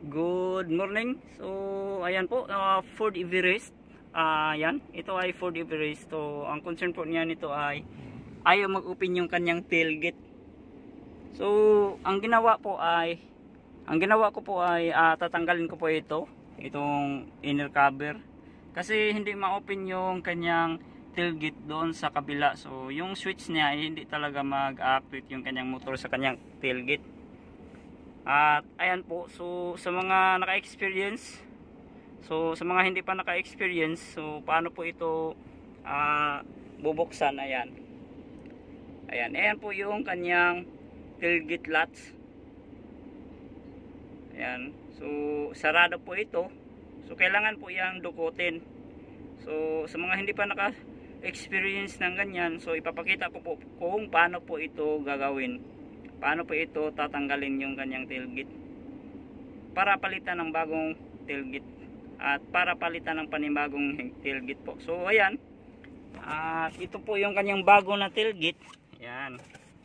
Good morning. So, ayan po, Ford Everest. Ayan, ito ay Ford Everest. So, ang concern po niya nito ay ayaw mag-open yung kanyang tailgate. So, ang ginawa ko po ay tatanggalin ko po itong inner cover. Kasi hindi ma-open yung kanyang tailgate doon sa kabila. So, yung switch niya ay hindi talaga mag-activate yung kanyang motor sa kanyang tailgate. At ayan po, so sa mga naka-experience, so sa mga hindi pa naka-experience, so paano po ito bubuksan. Ayan po yung kanyang tailgate latch. Ayan, so sarado po ito. So kailangan po yang dukutin. So sa mga hindi pa naka-experience ng ganyan, so ipapakita ko po kung paano po ito gagawin. Paano po ito tatanggalin yung kanyang tailgate para palitan ng bagong tailgate at para palitan ng panibagong tailgate po. So ayan, ito po yung kanyang bago na tailgate. Ayan.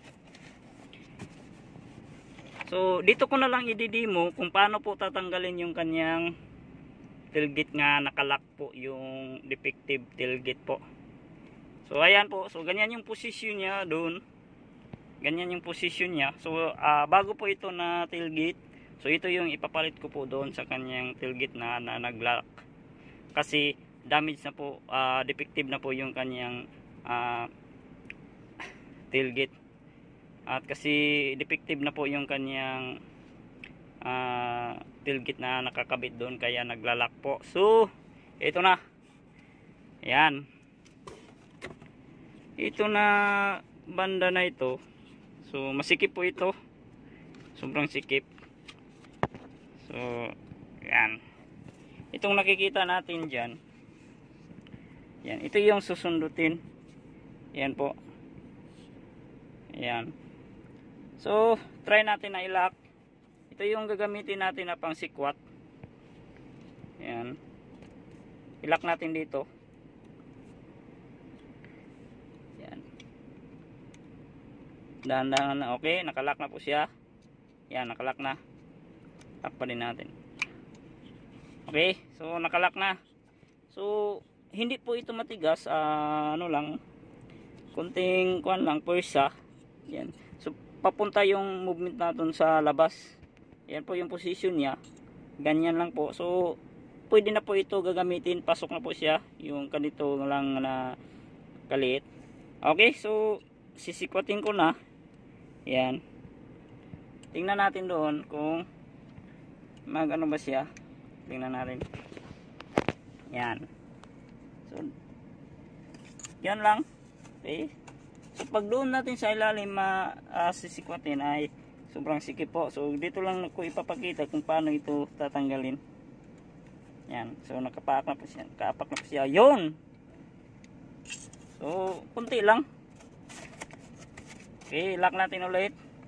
So dito ko na lang i-demo kung paano po tatanggalin yung kanyang tailgate nga nakalock po, yung defective tailgate po. So ayan po, so ganyan yung position niya doon. Ganyan yung position niya. So bago po ito na tailgate, so ito yung ipapalit ko po doon sa kanyang tailgate na nag-lock. Kasi damage na po, defective na po yung kanyang tailgate. At kasi defective na po yung kanyang tailgate na nakakabit doon, kaya nagla-lock po. So ito na. Ayan. Ito na banda na ito. So masikip po ito, sobrang sikip. So yan, itong nakikita natin dyan, yan, ito yung susundutin. Yan po. Yan. So try natin na i-lock. Ito yung gagamitin natin na pang sikwat. Yan, i-lock natin dito. Dahan-dahan na. Okay, nakalock na po siya. Yan, nakalock na. Takpa din natin. Okay, so nakalock na. So hindi po ito matigas, ano lang, kunting kuan lang, pwersa. Yan. So papunta yung movement natin sa labas. Yan po yung position niya. Ganyan lang po. So pwede na po ito gagamitin. Pasok na po siya. Yung ganito lang na kaliit. Okay, so sisikwatin ko na. Yan. Tingnan natin doon kung mag-ano ba siya. Tingnan natin. Yan. So yan lang. Okay. So pag doon natin sa ilalim sisikwatin ay sobrang sikip po. So dito lang ko ipapakita kung paano ito tatanggalin. Yan. So nakapak na po siya. Nakaapak na po siya. Yun. So kunti lang. Okay, lock natin ulit.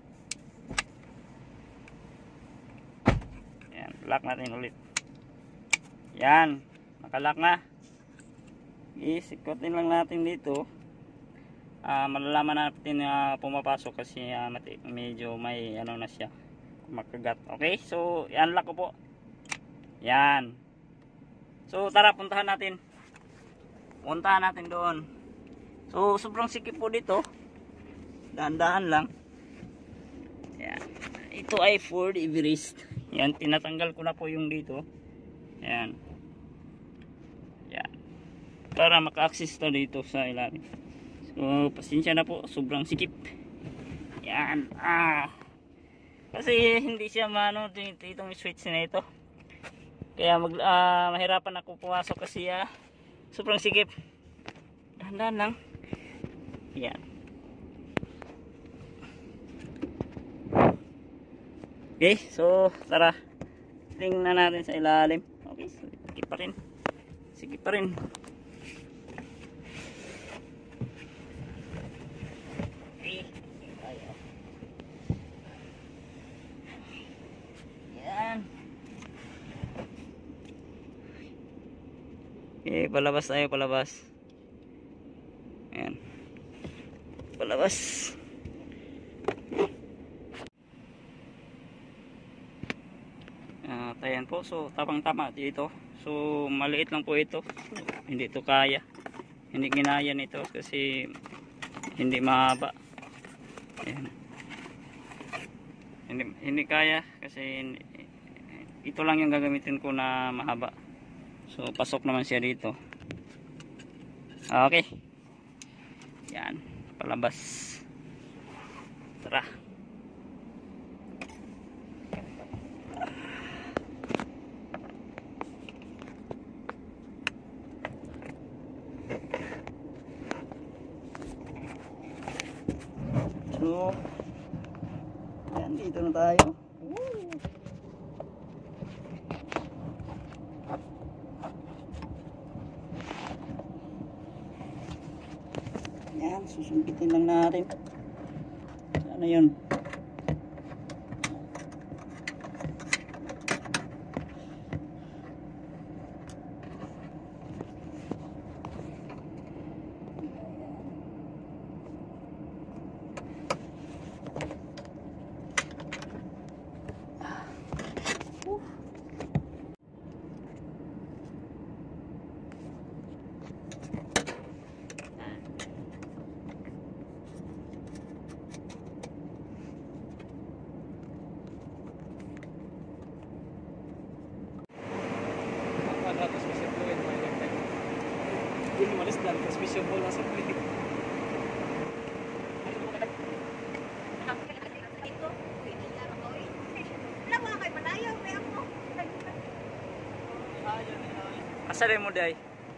Yan, lock natin ulit. Yan, nakalock na. Isikotin lang natin dito. Malalaman natin na pumapasok kasi medyo may ano na siya, makagat. Okay, so i-unlock ko po. Yan. So tara, puntahan natin. Puntahan natin doon. So sobrang sikip po dito. Dahan-dahan lang. Yan. Ito ay Ford Everest. Yan, tinatanggal ko na po yung dito. Yan. Yan. Para maka-access na dito sa ilalim. So, pasensya na po. Sobrang sikip. Yan. Kasi hindi siya itong switch na ito. Kaya mahirapan ako pumasok kasi sobrang sikip. Dahan-dahan lang. Yan. Okay, so tara, tingnan natin sa ilalim. Okay, so sikip pa rin. Sikip pa rin. Okay, tayo. Yan. Okay, palabas tayo, palabas. Ayan. Palabas. At ayan po, so tapang tama dito. So maliit lang po ito. Hindi ito kaya. Hindi ginaya nito kasi hindi mahaba. Ayan. Hindi kaya kasi ito lang yung gagamitin ko na mahaba. So pasok naman siya dito. Okay. Yan, palabas. Tara. So, yan, dito na tayo. Woo! Yan, susumpitin lang natin. Ano yun? Transmission fluid, may electric. Hindi malis dahil transmission ball nasa fluid. Asa rin mo day?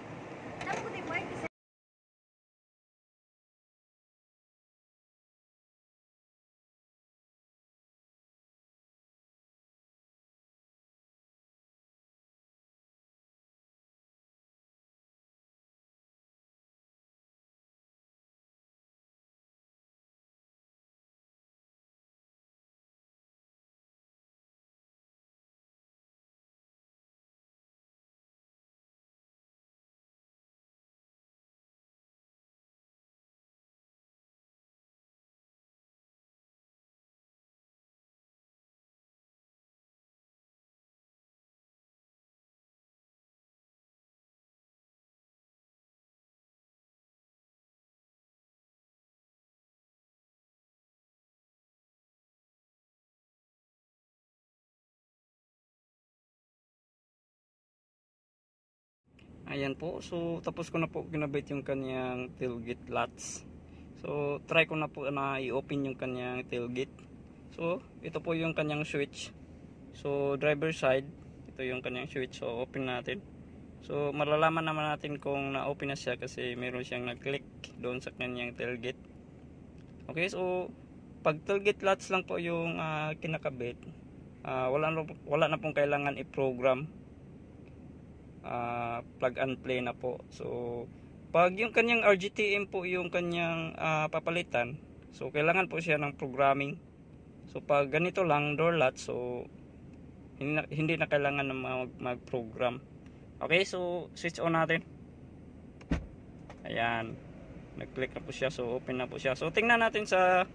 Ayan po, so tapos ko na po ginabit yung kanyang tailgate latch. So try ko na po na i-open yung kanyang tailgate. So ito po yung kanyang switch. So driver side, ito yung kanyang switch. So open natin. So malalaman naman natin kung na-open na siya kasi meron siyang nag-click doon sa kanyang tailgate. Okay, so pag tailgate latch lang po yung kinakabit, wala na pong kailangan i-program. Plug and play na po. So pag yung kanyang RGTM po yung kanyang papalitan, so kailangan po siya ng programming. So pag ganito lang door latch, so hindi na kailangan na mag-program. Okay, so switch on natin. Ayan, nag-click na po siya, so open na po siya. So tingnan natin sa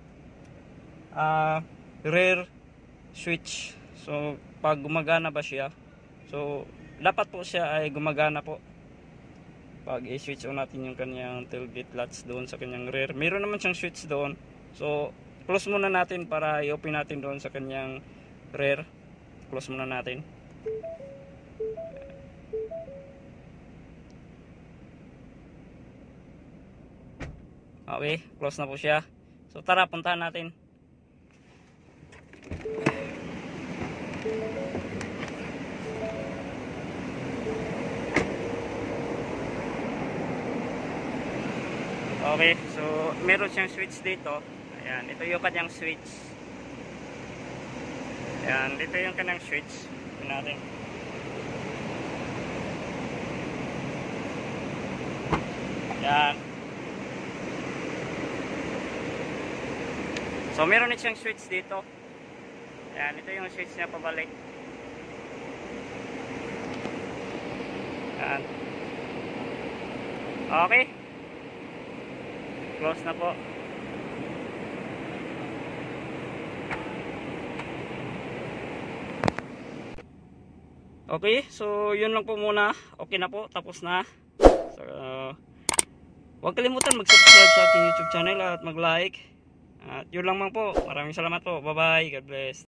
rear switch. So pag gumagana ba siya, so dapat po siya ay gumagana po pag i-switch on natin yung kanyang tailgate latch doon sa kanyang rear. Meron naman siyang switch doon, so close muna natin para i-open natin doon sa kanyang rear. Close muna natin. Okay, close na po siya. So tara, puntahan natin. Okay, so meron siyang switch dito. Ayan, ito yung kanyang switch. Ayan, dito yung kanyang switch. Ito natin. Ayan. So meron din siyang switch dito. Ayan, ito yung switch niya pabalik. Ayan. Okay. Close na po. Okay, so yun lang po muna. Okay na po, tapos na. So, huwag kalimutan mag-subscribe sa aking YouTube channel at mag-like. At yun lang po. Maraming salamat po. Bye-bye. God bless.